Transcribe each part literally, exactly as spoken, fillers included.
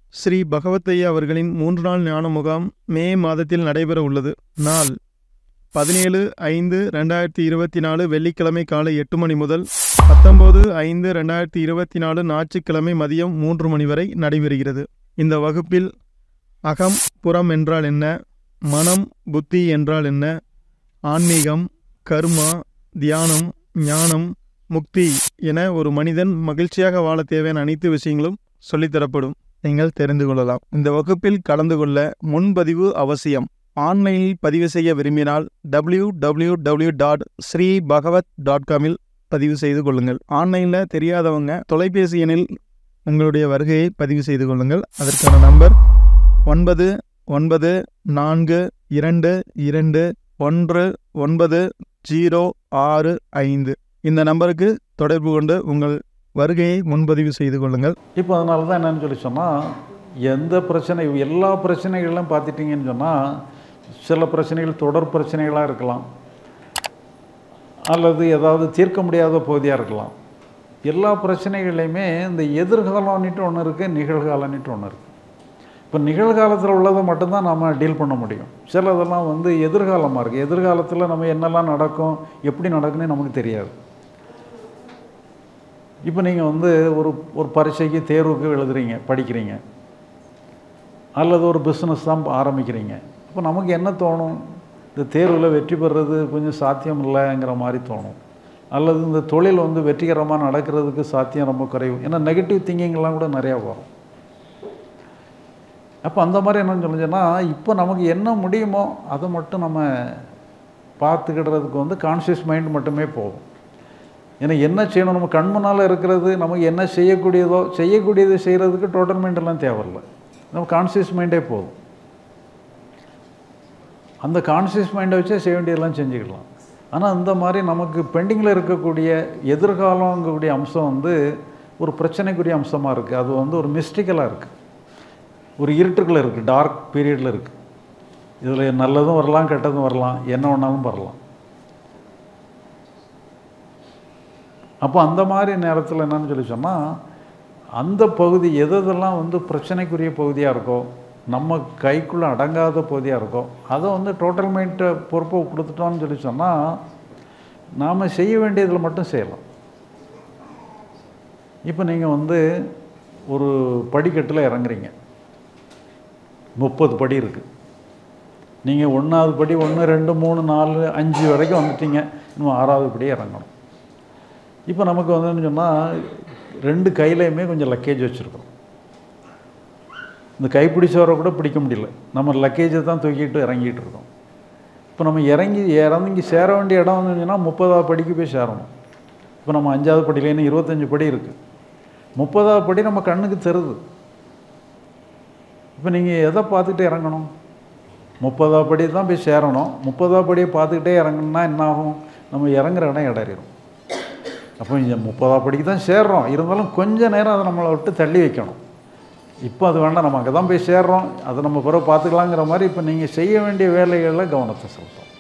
ஸ்ரீ பகவத் ஐயா அவர்களின் மூன்று நாள் ஞான முகாம் மே மாதத்தில் நடைபெற உள்ளது. நாள் பதினேழு ஐந்து ரெண்டாயிரத்தி இருபத்தி நாலு வெள்ளிக்கிழமை காலை எட்டு மணி முதல் பத்தொன்பது ஐந்து ரெண்டாயிரத்தி இருபத்தி நாலு ஞாயிற்றுக்கிழமை மதியம் மூன்று மணி வரை நடைபெறுகிறது. இந்த வகுப்பில் அகம் புறம் என்றால் என்ன, மனம் புத்தி என்றால் என்ன, ஆன்மீகம், கர்மா, தியானம், ஞானம், முக்தி என ஒரு மனிதன் மகிழ்ச்சியாக வாழ தேவையான அனைத்து விஷயங்களும் சொல்லித்தரப்படும். நீங்கள் தெரிந்து கொள்ளலாம். இந்த வகுப்பில் கலந்து கொள்ள முன்பதிவு அவசியம். ஆன்லைனில் பதிவு செய்ய விரும்பினால் W W W dot Sri Bhagavath dot காமில் பதிவு செய்து கொள்ளுங்கள். ஆன்லைனில் தெரியாதவங்க தொலைபேசி எண்ணில் உங்களுடைய வருகையை பதிவு செய்து கொள்ளுங்கள். அதற்கான நம்பர் ஒன்பது ஒன்பது நான்கு இரண்டு இரண்டு ஒன்று ஒன்பது ஜீரோ ஆறு ஐந்து. இந்த நம்பருக்கு தொடர்பு கொண்டு உங்கள் வருகையை முன்பதிவு செய்து கொள்ளுங்கள். இப்போ அதனால தான் என்னென்னு சொல்லி சொன்னால், எந்த பிரச்சனை எல்லா பிரச்சனைகளும் பார்த்துட்டிங்கன்னு சொன்னால், சில பிரச்சனைகள் தொடர் பிரச்சனைகளாக இருக்கலாம், அல்லது ஏதாவது தீர்க்க முடியாத பகுதியாக இருக்கலாம். எல்லா பிரச்சனைகளையுமே இந்த எதிர்காலம்னுட்டு ஒன்று இருக்குது, நிகழ்காலம்னுட்டு ஒன்று இருக்குது. இப்போ நிகழ்காலத்தில் உள்ளதை மட்டும்தான் நம்ம டீல் பண்ண முடியும். சிலதெல்லாம் வந்து எதிர்காலமாக இருக்குது. எதிர்காலத்தில் நம்ம என்னெல்லாம் நடக்கும், எப்படி நடக்குன்னு நமக்கு தெரியாது. இப்போ நீங்கள் வந்து ஒரு ஒரு பரீட்சைக்கு தேர்வுக்கு எழுதுறீங்க, படிக்கிறீங்க, அல்லது ஒரு பிஸ்னஸ் தான் ஆரம்பிக்கிறீங்க. இப்போ நமக்கு என்ன தோணும், இந்த தேர்வில் வெற்றி பெறுறது கொஞ்சம் சாத்தியம் இல்லைங்கிற மாதிரி தோணும். அல்லது இந்த தொழில் வந்து வெற்றிகரமாக நடக்கிறதுக்கு சாத்தியம் ரொம்ப குறைவு. ஏன்னா நெகட்டிவ் திங்கிங்லாம் கூட நிறையா வரும். அப்போ அந்த மாதிரி என்னன்னு சொல்லுச்சுன்னா, இப்போ நமக்கு என்ன முடியுமோ அதை மட்டும் நம்ம பார்த்துக்கிடுறதுக்கு வந்து கான்ஷியஸ் மைண்ட் மட்டுமே போகும். ஏன்னா என்ன செய்யணும், நம்ம கண் முன்னால் இருக்கிறது, நமக்கு என்ன செய்யக்கூடியதோ செய்யக்கூடியது செய்கிறதுக்கு டோட்டல் மைண்டெல்லாம் தேவையில்லை. நம்ம கான்ஷியஸ் மைண்டே போதும். அந்த கான்ஷியஸ் மைண்டை வச்சே செய்ய வேண்டியதெல்லாம் செஞ்சுக்கலாம். ஆனால் இந்த மாதிரி நமக்கு பெண்டிங்கில் இருக்கக்கூடிய எதிர்காலங்கக்கூடிய அம்சம் வந்து ஒரு பிரச்சனைக்குரிய அம்சமாக இருக்குது. அது வந்து ஒரு மிஸ்டிக்கலாக இருக்குது, ஒரு இருட்டுக்குள்ளே இருக்குது, டார்க் பீரியடில் இருக்குது. இதில் நல்லதும் வரலாம், கெட்டதும் வரலாம், என்ன வேணாலும் வரலாம். அப்போ அந்த மாதிரி நேரத்தில் என்னன்னு சொல்லி சொன்னால், அந்த பகுதி எதெல்லாம் வந்து பிரச்சனைக்குரிய பகுதியாக இருக்கோ, நம்ம கைக்குள்ளே அடங்காத பகுதியாக இருக்கோ, அதை வந்து டோட்டல் மைண்டை பொறுப்பை கொடுத்துட்டோம்னு சொல்லி சொன்னால், நாம் செய்ய வேண்டியதில் மட்டும் செய்யலாம். இப்போ நீங்கள் வந்து ஒரு படிக்கட்டில் இறங்குறீங்க, முப்பது படி இருக்குது. நீங்கள் ஒன்றாவது படி ஒன்று ரெண்டு மூணு நாலு அஞ்சு வரைக்கும் வந்துட்டீங்க, இன்னும் ஆறாவது படி இறங்கணும். இப்போ நமக்கு வந்துன்னு சொன்னால், ரெண்டு கையிலையுமே கொஞ்சம் லக்கேஜ் வச்சுருக்கோம். இந்த கைப்பிடிச்சவரை கூட பிடிக்க முடியல, நம்ம லக்கேஜை தான் தூக்கிட்டு இறங்கிட்டு இருக்கோம். இப்போ நம்ம இறங்கி இறங்கி சேர வேண்டிய இடம் வந்து சொன்னால் முப்பதாவது படிக்கு போய் சேரணும். இப்போ நம்ம அஞ்சாவது படியிலேன்னு இருபத்தஞ்சி படி இருக்குது. முப்பதாவது படி நம்ம கண்ணுக்கு தெரியுது. இப்போ நீங்கள் எதை பார்த்துக்கிட்டே இறங்கணும், முப்பதாவது படி தான் போய் சேரணும். முப்பதாவது படியை பார்த்துக்கிட்டே இறங்கணுன்னா என்ன ஆகும், நம்ம இறங்குற இடம் இடறிடும். அப்போ இந்த முப்பதாவது படிக்கு தான் சேர்றோம், இருந்தாலும் கொஞ்சம் நேரம் அதை நம்மளை விட்டு தள்ளி வைக்கணும். இப்போ அது வேண்டாம், நம்ம அங்கே தான் போய் சேர்றோம், அதை நம்ம பிறகு பார்த்துக்கலாங்கிற மாதிரி இப்போ நீங்கள் செய்ய வேண்டிய வேலைகளில் கவனத்தை செலுத்தணும்.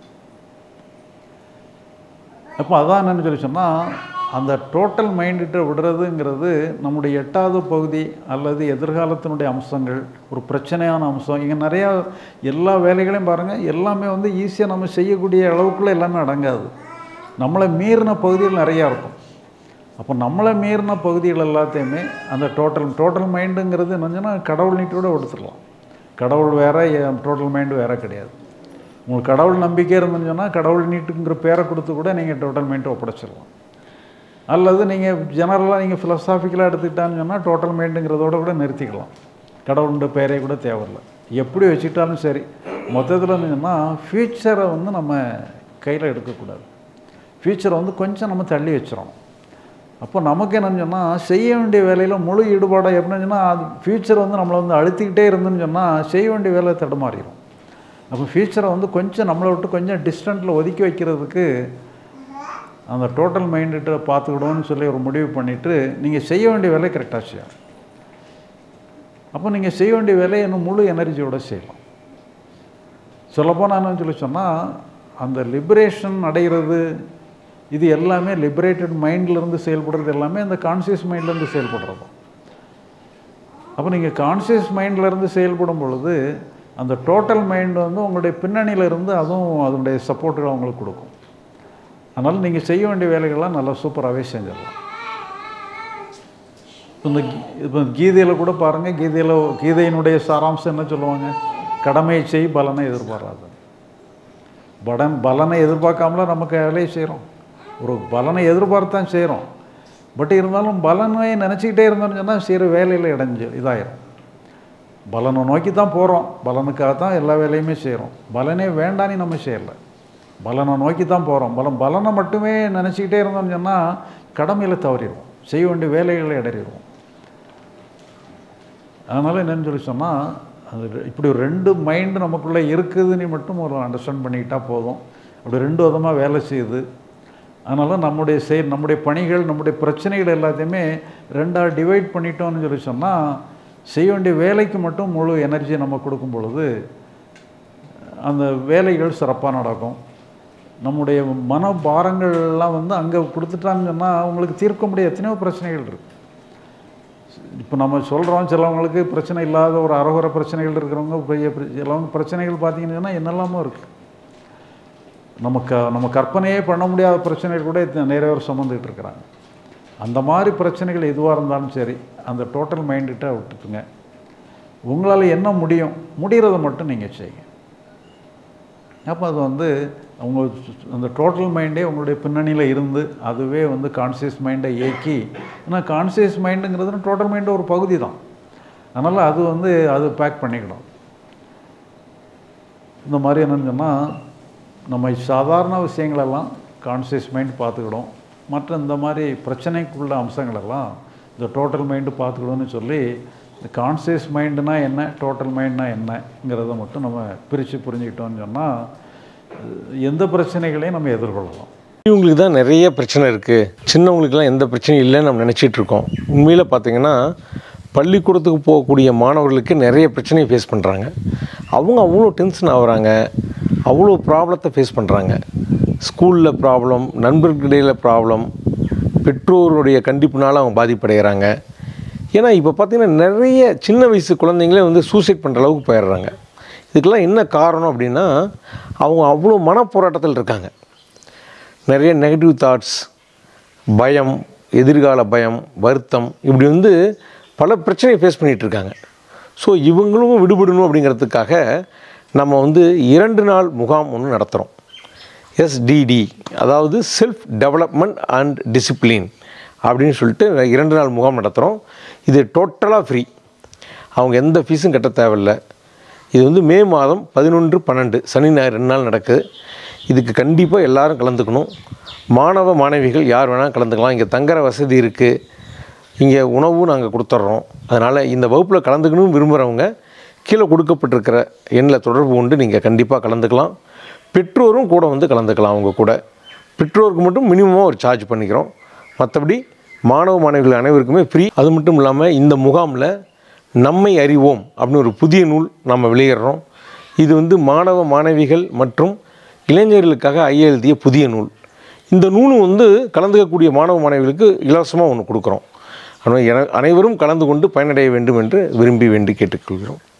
அப்போ அதான் என்னென்னு சொல்லி சொன்னால், அந்த டோட்டல் மைண்டிட்ட விடுறதுங்கிறது நம்முடைய எட்டாவது பகுதி அல்லது எதிர்காலத்தினுடைய அம்சங்கள், ஒரு பிரச்சனையான அம்சம். இங்கே நிறையா எல்லா வேலைகளையும் பாருங்கள், எல்லாமே வந்து ஈஸியாக நம்ம செய்யக்கூடிய அளவுக்குள்ளே எல்லாமே அடங்காது. நம்மளை மீறின பகுதிகள் நிறையா இருக்கும். அப்போ நம்மளை மீறின பகுதிகள் எல்லாத்தையுமே அந்த டோட்டல் டோட்டல் மைண்டுங்கிறது என்னச்சுன்னா, கடவுள் நீட்டோட எடுத்துடலாம். கடவுள் வேறு, டோட்டல் மைண்டு வேறு கிடையாது. உங்களுக்கு கடவுள் நம்பிக்கை இருந்துன்னு சொன்னால், கடவுள் நீட்டுங்கிற பேரை கொடுத்து கூட நீங்கள் டோட்டல் மைண்டை ஒப்படைச்சிடலாம். அல்லது நீங்கள் ஜெனரலாக நீங்கள் ஃபிலசாபிக்கலாக எடுத்துக்கிட்டான்னு சொன்னால், டோட்டல் மைண்டுங்கிறதோட கூட நிறுத்திக்கலாம். கடவுளுடைய பேரே கூட தேவையில்லை. எப்படி வச்சுக்கிட்டாலும் சரி, மொத்தத்தில் இருந்துச்சுன்னா ஃப்யூச்சரை வந்து நம்ம கையில் எடுக்கக்கூடாது. ஃப்யூச்சரை வந்து கொஞ்சம் நம்ம தள்ளி வச்சிடறோம். அப்போ நமக்கு என்னன்னு சொன்னால், செய்ய வேண்டிய வேலையில் முழு ஈடுபாடாக எப்படின்னு சொன்னால், அது ஃப்யூச்சரை வந்து நம்மளை வந்து அழுத்திக்கிட்டே இருந்துன்னு சொன்னால் செய்ய வேண்டிய வேலை தடுமாறிடும். அப்போ ஃப்யூச்சரை வந்து கொஞ்சம் நம்மளை விட்டு கொஞ்சம் டிஸ்டன்ட்டில் ஒதுக்கி வைக்கிறதுக்கு அந்த டோட்டல் மைண்டுகிட்ட பார்த்துக்கிடுவோன்னு சொல்லி ஒரு முடிவு பண்ணிவிட்டு நீங்கள் செய்ய வேண்டிய வேலையை கரெக்டாக செய்யணும். அப்போ நீங்கள் செய்ய வேண்டிய வேலையை இன்னும் முழு எனர்ஜியோடு செய்யலாம். சொல்லப்போனால் என்னன்னு சொல்லி சொன்னால், அந்த லிபரேஷன் அடைகிறது இது எல்லாமே லிபரேட்டட் மைண்ட்லேருந்து செயல்படுறது எல்லாமே அந்த கான்சியஸ் மைண்ட்லேருந்து செயல்படுறது. அப்போ நீங்கள் கான்சியஸ் மைண்ட்லேருந்து செயல்படும் பொழுது அந்த டோட்டல் மைண்ட் வந்து உங்களுடைய பின்னணியிலிருந்து அதுவும் அதனுடைய சப்போர்ட்டுகளை உங்களுக்கு கொடுக்கும். அதனால் நீங்கள் செய்ய வேண்டிய வேலைகள்லாம் நல்லா சூப்பராகவே செஞ்சிடலாம். இந்த இப்போ கீதையில் கூட பாருங்கள், கீதையில் கீதையினுடைய சாராம்சம் என்ன சொல்லுவாங்க? கடமை செய், பலனை எதிர்பாராது. பலன் பலனை எதிர்பார்க்காமல நமக்கு வேலையை செய்கிறோம். ஒரு பலனை எதிர்பார்த்தான் செய்கிறோம். பட் இருந்தாலும் பலனை நினச்சிக்கிட்டே இருந்தோம்னு சொன்னால் செய்கிற வேலையில் இடைஞ்சு இதாயிரும். பலனை நோக்கி தான் போகிறோம், பலனுக்காக தான் எல்லா வேலையுமே செய்கிறோம். பலனே வேண்டான்னு நம்ம செய்யலை, பலனை நோக்கி தான் போகிறோம். பலம் பலனை மட்டுமே நினச்சிக்கிட்டே இருந்தோம்னு சொன்னால் கடமையில் தவறிடுவோம், செய்ய வேண்டிய வேலைகளை இடறிடுவோம். அதனால் என்னென்னு சொல்லி சொன்னால், அது இப்படி ஒரு ரெண்டு மைண்டு நமக்குள்ளே இருக்குதுன்னு மட்டும் ஒரு அண்டர்ஸ்டாண்ட் பண்ணிக்கிட்டால் போதும். அப்படி ரெண்டு விதமாக வேலை செய்யுது. அதனால் நம்முடைய செய் நம்முடைய பணிகள், நம்முடைய பிரச்சனைகள் எல்லாத்தையுமே ரெண்டாக டிவைட் பண்ணிட்டோம்னு சொல்லி சொன்னால், செய்ய வேண்டிய வேலைக்கு மட்டும் முழு எனர்ஜி நம்ம கொடுக்கும் பொழுது அந்த வேலைகள் சிறப்பாக நடக்கும். நம்முடைய மனபாரங்கள்லாம் வந்து அங்கே கொடுத்துட்டான்னு சொன்னால் அவங்களுக்கு தீர்க்க முடிய எத்தனையோ பிரச்சனைகள் இருக்குது. இப்போ நம்ம சொல்கிறோம், சிலவங்களுக்கு பிரச்சனை இல்லாத ஒரு அறகுறை பிரச்சனைகள் இருக்கிறவங்க, பெரிய சிலவங்க பிரச்சனைகள் பார்த்தீங்கன்னு சொன்னால் என்னெல்லாமோ இருக்குது. நமக்கு நம்ம கற்பனையே பண்ண முடியாத பிரச்சனைகள் கூட நிறைய பேர் சுமந்துக்கிட்டு இருக்கிறாங்க. அந்த மாதிரி பிரச்சனைகள் எதுவாக இருந்தாலும் சரி, அந்த டோட்டல் மைண்டுகிட்ட விட்டுட்டுங்க. உங்களால் என்ன முடியும், முடிகிறத மட்டும் நீங்கள் செய்யுங்க. அப்போ அது வந்து அவங்க அந்த டோட்டல் மைண்டே உங்களுடைய பின்னணியில் இருந்து அதுவே வந்து கான்சியஸ் மைண்டை இயக்கி, ஏன்னா கான்சியஸ் மைண்டுங்கிறது டோட்டல் மைண்டு ஒரு பகுதி தான். அதனால் அது வந்து அது பேக் பண்ணிக்கணும். இந்த மாதிரி என்னென்னு சொன்னால், நம்ம சாதாரண விஷயங்களெல்லாம் கான்சியஸ் மைண்ட் பார்த்துக்கிடும், மற்ற இந்த மாதிரி பிரச்சனைக்குள்ள அம்சங்களெல்லாம் இந்த டோட்டல் மைண்டு பார்த்துக்கிடும்னு சொல்லி, இந்த கான்சியஸ் மைண்டுனா என்ன, டோட்டல் மைண்டுனா என்னங்கிறத மட்டும் நம்ம பிரித்து புரிஞ்சுக்கிட்டோம்னு சொன்னால் எந்த பிரச்சனைகளையும் நம்ம எதிர்கொள்ளலாம். இவங்களுக்கு தான் நிறைய பிரச்சனை இருக்குது, சின்னவங்களுக்கெல்லாம் எந்த பிரச்சனையும் இல்லைன்னு நம்ம நினச்சிட்டு இருக்கோம். உண்மையில் பார்த்திங்கன்னா பள்ளிக்கூடத்துக்கு போகக்கூடிய மாணவர்களுக்கு நிறைய பிரச்சனையை ஃபேஸ் பண்ணுறாங்க. அவங்க அவ்வளோ டென்ஷன் ஆகுறாங்க, அவ்வளோ ப்ராப்ளத்தை ஃபேஸ் பண்ணுறாங்க. ஸ்கூலில் ப்ராப்ளம், நண்பர்களிடையில் ப்ராப்ளம், பெற்றோருடைய கண்டிப்புனால அவங்க பாதிப்படைகிறாங்க. ஏன்னா இப்போ பார்த்திங்கன்னா நிறைய சின்ன வயசு குழந்தைங்களே வந்து சூசைட் பண்ணுற அளவுக்கு போயிடுறாங்க. இதுக்கெல்லாம் என்ன காரணம் அப்படின்னா, அவங்க அவ்வளோ மனப்போராட்டத்தில் இருக்காங்க. நிறைய நெகட்டிவ் தாட்ஸ், பயம், எதிர்கால பயம், வருத்தம், இப்படி வந்து பல பிரச்சனையை ஃபேஸ் பண்ணிகிட்டு இருக்காங்க. ஸோ இவங்களும் விடுபடணும் அப்படிங்கிறதுக்காக நம்ம வந்து இரண்டு நாள் முகாம் ஒன்று நடத்துகிறோம். எஸ்டிடி, அதாவது செல்ஃப் டெவலப்மெண்ட் அண்ட் டிசிப்ளின் அப்படின்னு சொல்லிட்டு இரண்டு நாள் முகாம் நடத்துகிறோம். இது டோட்டலாக ஃப்ரீ, அவங்க எந்த ஃபீஸும் கட்ட தேவையில்லை. இது வந்து மே மாதம் பதினொன்று பன்னெண்டு சனி ஞாயிறு ரெண்டு நாள் நடக்குது. இதுக்கு கண்டிப்பாக எல்லோரும் கலந்துக்கணும். மாணவ மாணவிகள் யார் வேணால் கலந்துக்கலாம். இங்கே தங்குற வசதி இருக்குது, இங்கே உணவும் நாங்கள் கொடுத்துட்றோம். அதனால் இந்த வகுப்பில் கலந்துக்கணும்னு விரும்புகிறவங்க கீழே கொடுக்கப்பட்டிருக்கிற எண்ணில் தொடர்பு கொண்டு நீங்கள் கண்டிப்பாக கலந்துக்கலாம். பெற்றோரும் கூட வந்து கலந்துக்கலாம். அவங்க கூட பெற்றோருக்கு மட்டும் மினிமமாக ஒரு சார்ஜ் பண்ணிக்கிறோம். மற்றபடி மாணவ மாணவிகள் அனைவருக்குமே ஃப்ரீ. அது மட்டும் இல்லாமல் இந்த முகாமில் நம்மை அறிவோம் அப்படின்னு ஒரு புதிய நூல் நம்ம வெளியிடுறோம். இது வந்து மாணவ மாணவிகள் மற்றும் இளைஞர்களுக்காக ஐயா எழுதிய புதிய நூல். இந்த நூலும் வந்து கலந்துக்கக்கூடிய மாணவ மாணவிகளுக்கு இலவசமாக ஒன்று கொடுக்குறோம். அதனால் அனைவரும் கலந்து கொண்டு பயனடைய வேண்டும் என்று விரும்பி வேண்டி கேட்டுக்கொள்கிறோம்.